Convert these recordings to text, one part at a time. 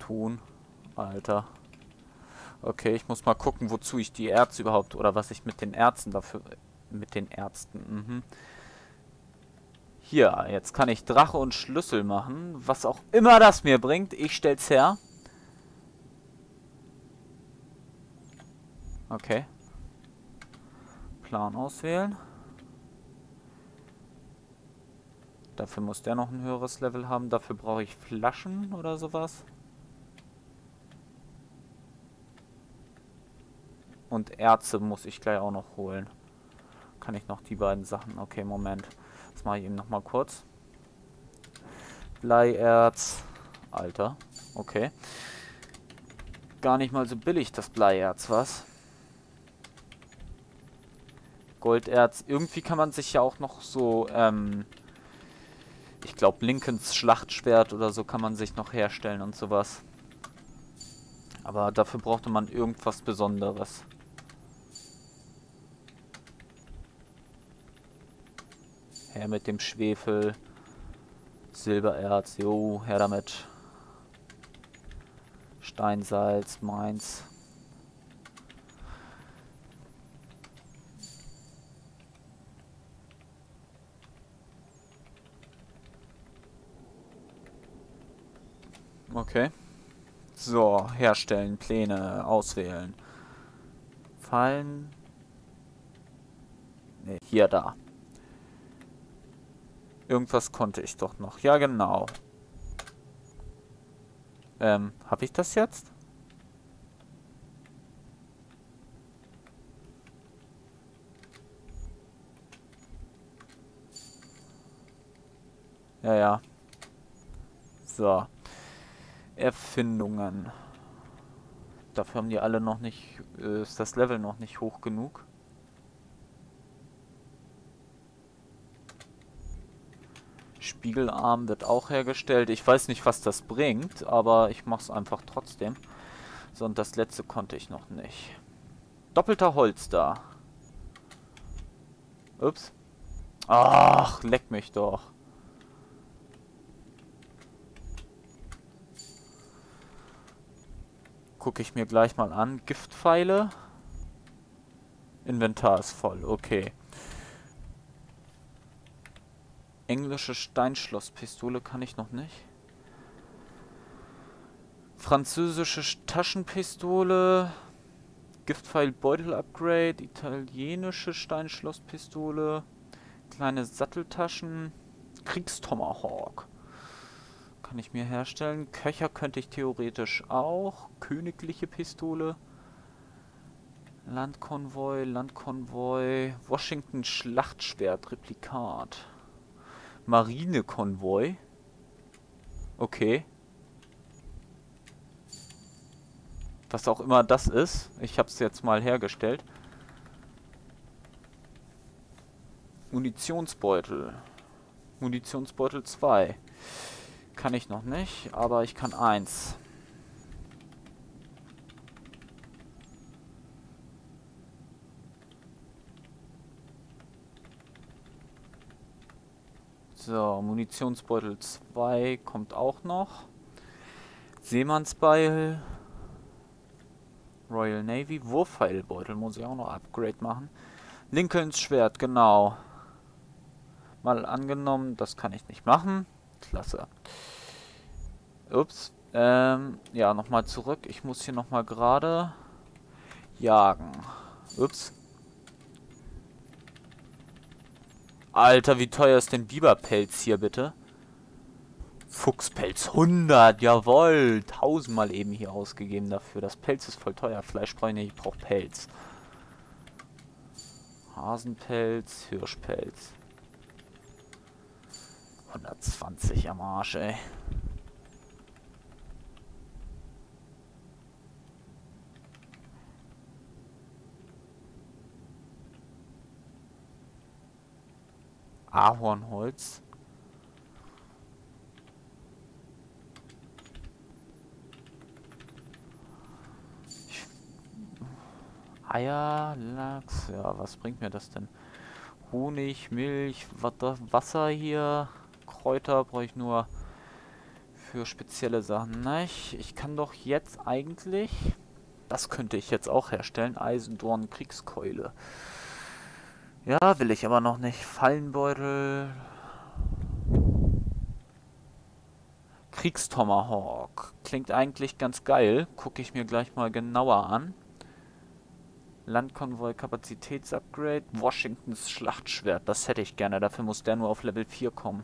tun. Alter. Okay, ich muss mal gucken, wozu ich die Erze überhaupt, oder was ich mit den Erzen dafür, mit den Ärzten, Hier, jetzt kann ich Drache und Schlüssel machen, was auch immer das mir bringt. Ich stell's her. Okay. Plan auswählen. Dafür muss der noch ein höheres Level haben. Dafür brauche ich Flaschen oder sowas. Und Erze muss ich gleich auch noch holen. Kann ich noch die beiden Sachen... Okay, Moment. Das mache ich eben noch mal kurz. Bleierz. Alter. Okay. Gar nicht mal so billig, das Bleierz, was? Golderz. Irgendwie kann man sich ja auch noch so... ich glaube, Lincolns Schlachtschwert oder so kann man sich noch herstellen und sowas. Aber dafür brauchte man irgendwas Besonderes. Her mit dem Schwefel. Silbererz. Jo, her damit. Steinsalz, meins. Okay. So, herstellen, Pläne, auswählen. Fallen. Ne, hier, da. Irgendwas konnte ich doch noch. Ja, genau. Habe ich das jetzt? Ja, ja. So. Erfindungen. Dafür haben die alle noch nicht... ist das Level noch nicht hoch genug. Spiegelarm wird auch hergestellt. Ich weiß nicht, was das bringt, aber ich mache es einfach trotzdem. So, und das letzte konnte ich noch nicht. Doppelter Holster. Ups. Ach, leck mich doch. Gucke ich mir gleich mal an. Giftpfeile. Inventar ist voll, okay. Englische Steinschlosspistole kann ich noch nicht. Französische Taschenpistole. Giftpfeil Beutel Upgrade. Italienische Steinschlosspistole. Kleine Satteltaschen. Kriegstomahawk. Kann ich mir herstellen. Köcher könnte ich theoretisch auch. Königliche Pistole. Landkonvoi, Landkonvoi. Washington Schlachtschwert, Replikat. Marinekonvoi. Okay. Was auch immer das ist. Ich habe es jetzt mal hergestellt. Munitionsbeutel. Munitionsbeutel 2. Kann ich noch nicht, aber ich kann 1. So, Munitionsbeutel 2 kommt auch noch. Seemannsbeil. Royal Navy. Wurfpfeilbeutel muss ich auch noch Upgrade machen. Lincolns Schwert, genau. Mal angenommen, das kann ich nicht machen. Klasse. Ups. Ja, nochmal zurück. Ich muss hier nochmal gerade jagen. Ups. Alter, wie teuer ist denn Biberpelz hier bitte? Fuchspelz 100, jawohl. 1000 mal eben hier ausgegeben dafür. Das Pelz ist voll teuer. Fleisch brauche ich nicht, ich brauche Pelz. Hasenpelz, Hirschpelz. 120 am Arsch, ey. Ahornholz. Eier, Lachs, ja, was bringt mir das denn? Honig, Milch, Wasser hier, Kräuter brauche ich nur Für spezielle Sachen. Na, ich kann doch jetzt eigentlich... Das könnte ich jetzt auch herstellen. Eisendorn Kriegskeule. Ja, will ich aber noch nicht. Fallenbeutel. Kriegstomahawk. Klingt eigentlich ganz geil. Gucke ich mir gleich mal genauer an. Landkonvoi Kapazitätsupgrade. Washingtons Schlachtschwert. Das hätte ich gerne. Dafür muss der nur auf Level 4 kommen.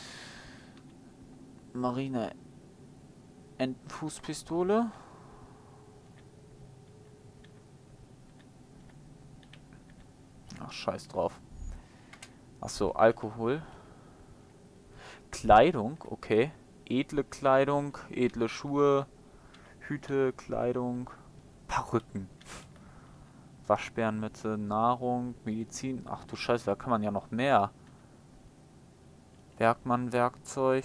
Marine Entenfußpistole. Ach, scheiß drauf. Achso, Alkohol. Kleidung, okay. Edle Kleidung, edle Schuhe, Hüte, Kleidung, Perücken. Waschbärenmütze, Nahrung, Medizin. Ach du Scheiße, da kann man ja noch mehr. Werkmann, Werkzeug.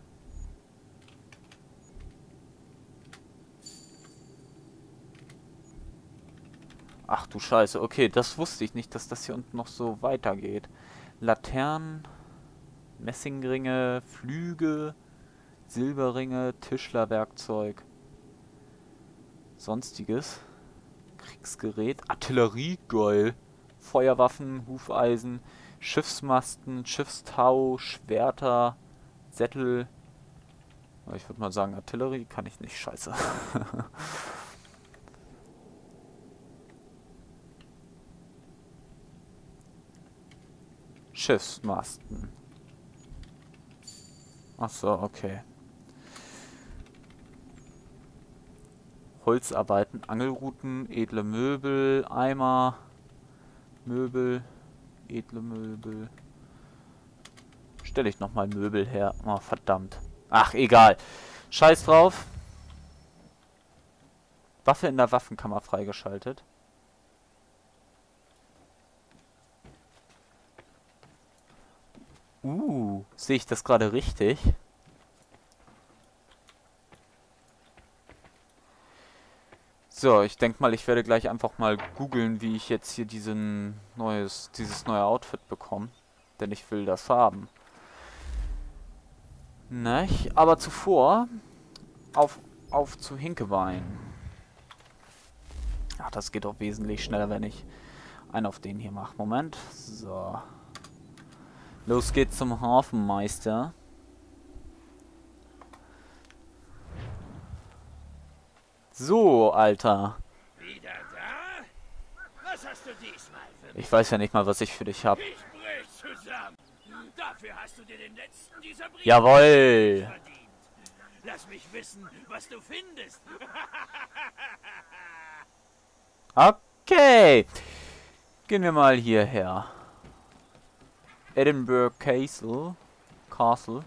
Ach du Scheiße, okay, das wusste ich nicht, dass das hier unten noch so weitergeht. Laternen, Messingringe, Flüge, Silberringe, Tischlerwerkzeug. Sonstiges. Kriegsgerät, Artillerie, geil. Feuerwaffen, Hufeisen, Schiffsmasten, Schiffstau, Schwerter, Sättel. Ich würde mal sagen, Artillerie kann ich nicht, scheiße. Schiffsmasten. Achso, okay. Holzarbeiten, Angelruten, edle Möbel, Eimer, Möbel, edle Möbel. Stelle ich nochmal Möbel her. Oh, verdammt. Ach, egal. Scheiß drauf. Waffe in der Waffenkammer freigeschaltet. Sehe ich das gerade richtig? So, ich denke mal, ich werde gleich einfach mal googeln, wie ich jetzt hier dieses neue Outfit bekomme. Denn ich will das haben. Nicht? Aber zuvor auf zu Hinkebein. Ach, das geht doch wesentlich schneller, wenn ich einen auf den hier mache. Moment. So. Los geht's zum Hafenmeister. So, Alter. Wieder da? Was hast du diesmal für mich? Ich weiß ja nicht mal, was ich für dich hab. Ich brech zusammen. Dafür hast du dir den letzten dieser Briefe Jawoll. verdient. Lass mich wissen, was du findest. Okay. Gehen wir mal hierher. Edinburgh Castle.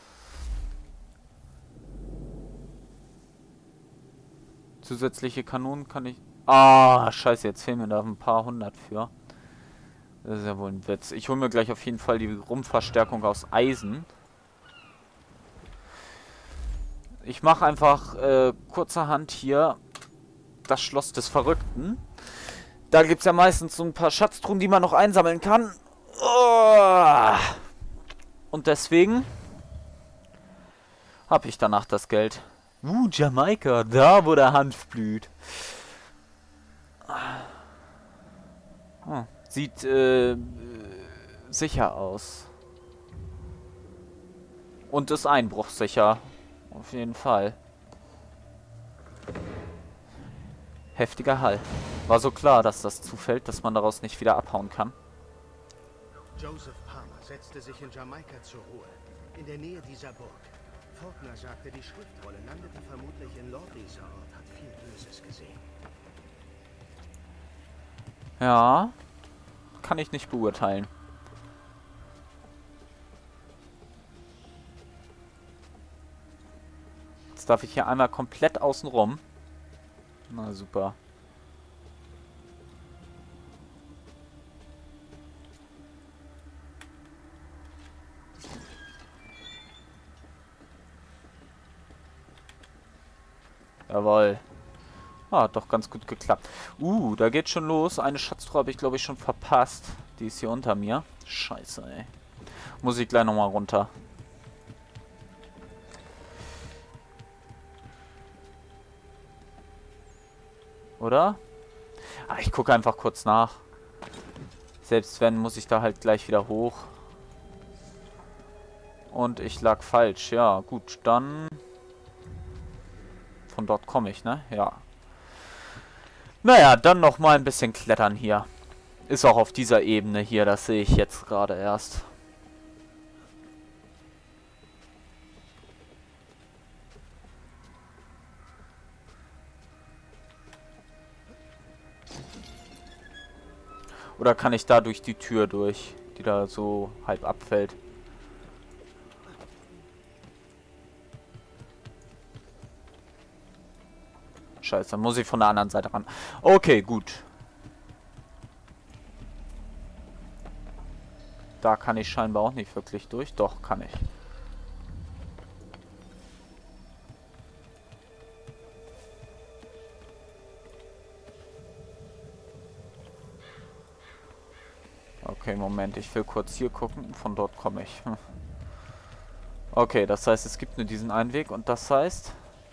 Zusätzliche Kanonen kann ich... Ah, scheiße, jetzt fehlen mir da ein paar hundert für. Das ist ja wohl ein Witz. Ich hole mir gleich auf jeden Fall die Rumpfverstärkung aus Eisen. Ich mache einfach kurzerhand hier das Schloss des Verrückten. Da gibt es ja meistens so ein paar Schatztruhen, die man noch einsammeln kann. Und deswegen habe ich danach das Geld. Jamaika, da wo der Hanf blüht. Oh, sieht sicher aus. Und ist einbruchsicher. Auf jeden Fall. Heftiger Hall. War so klar, dass das zufällt, dass man daraus nicht wieder abhauen kann. Joseph Palmer setzte sich in Jamaika zur Ruhe, in der Nähe dieser Burg. Faulkner sagte, die Schriftrolle landete vermutlich in Lord. Dieser Ort hat viel Böses gesehen. Ja, kann ich nicht beurteilen. Jetzt darf ich hier einmal komplett außen rum. Na super. Jawohl. Ah, hat doch ganz gut geklappt. Da geht schon los. Eine Schatztruhe habe ich, glaube ich, schon verpasst. Die ist hier unter mir. Scheiße, ey. Muss ich gleich nochmal runter. Oder? Ah, ich gucke einfach kurz nach. Selbst wenn, muss ich da halt gleich wieder hoch. Und ich lag falsch. Ja, gut, dann... Von dort komme ich, ne? Ja. Naja, dann noch mal ein bisschen klettern hier. Ist auch auf dieser Ebene hier, das sehe ich jetzt gerade erst. Oder kann ich da durch die Tür durch, die da so halb abfällt? Scheiße, dann muss ich von der anderen Seite ran. Okay, gut. Da kann ich scheinbar auch nicht wirklich durch. Doch, kann ich. Okay, Moment, ich will kurz hier gucken. Von dort komme ich. Okay, das heißt, es gibt nur diesen einen Weg und das heißt...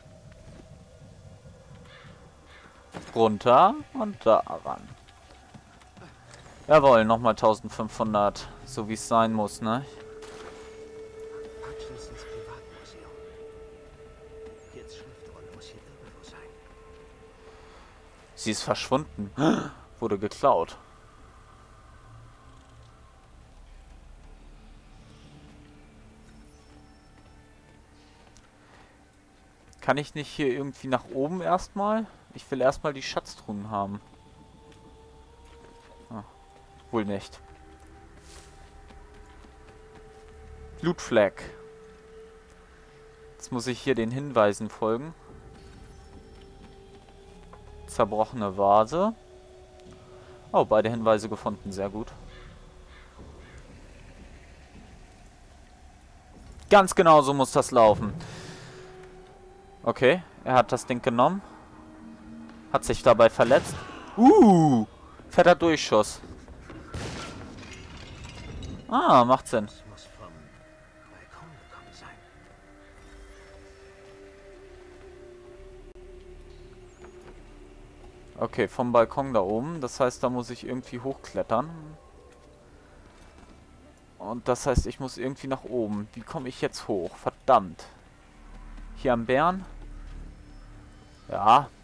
runter und da ran. Jawohl, nochmal 1500, so wie es sein muss, ne? Hutchinsons Privatmuseum. Kids Schriftrolle muss hier irgendwo sein. Sie ist verschwunden. Wurde geklaut. Kann ich nicht hier irgendwie nach oben erstmal? Ich will erstmal die Schatztruhen haben. Ah, wohl nicht. Blutfleck. Jetzt muss ich hier den Hinweisen folgen. Zerbrochene Vase. Oh, beide Hinweise gefunden. Sehr gut. Ganz genau so muss das laufen. Okay, er hat das Ding genommen. Hat sich dabei verletzt. Fetter Durchschuss. Ah, macht Sinn. Das muss vom Balkon gekommen sein. Okay, vom Balkon da oben. Das heißt, da muss ich irgendwie hochklettern. Und das heißt, ich muss irgendwie nach oben. Wie komme ich jetzt hoch? Verdammt. Hier am Bären? Ja.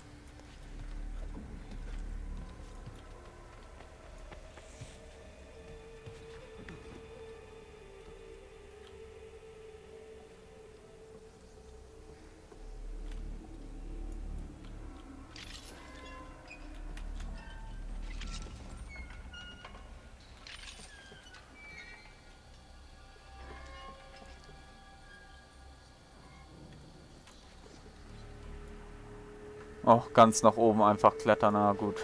Oh, ganz nach oben einfach klettern, na gut.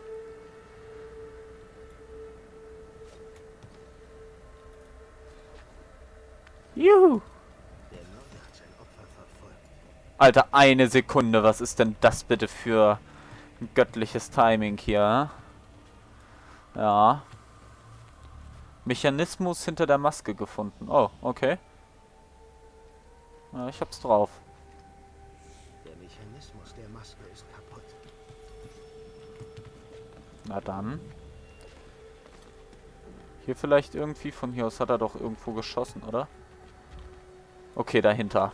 Juhu! Der Mörder hat sein Opfer verfolgt. Alter, eine Sekunde, was ist denn das bitte für ein göttliches Timing hier? Ja. Mechanismus hinter der Maske gefunden. Oh, okay. Ja, ich hab's drauf. Der Mechanismus der Maske ist kaputt. Na dann. Hier vielleicht irgendwie, von hier aus hat er doch irgendwo geschossen, oder? Okay, dahinter.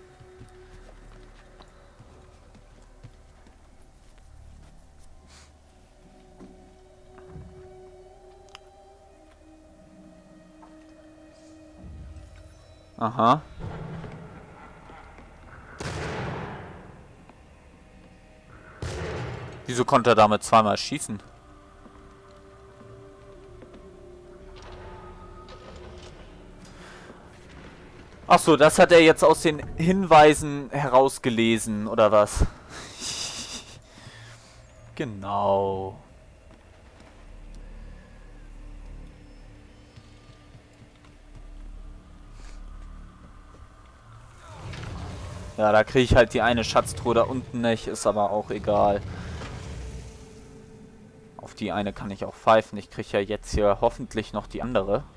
Aha. Wieso konnte er damit zweimal schießen? Ach so, das hat er jetzt aus den Hinweisen herausgelesen, oder was? Genau. Ja, da kriege ich halt die eine Schatztruhe da unten nicht, ist aber auch egal. Auf die eine kann ich auch pfeifen. Ich kriege ja jetzt hier hoffentlich noch die andere.